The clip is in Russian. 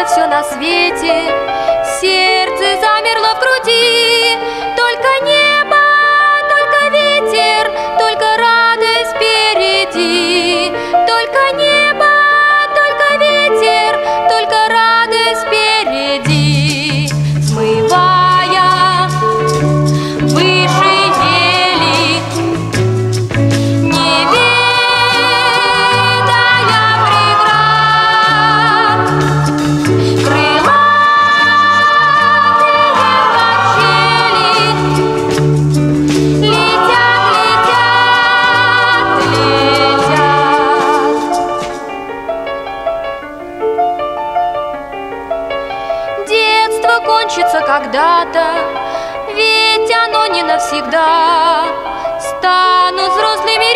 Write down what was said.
все на свете, сердце замерло в груди. Только небо, только ветер, только радость впереди. Только небо, только ветер, только радость впереди. Смывая выше ели, не ведая преград, крылатые качели летят, летят, летят. Детство кончится когда-то, ведь оно не навсегда. Станут взрослыми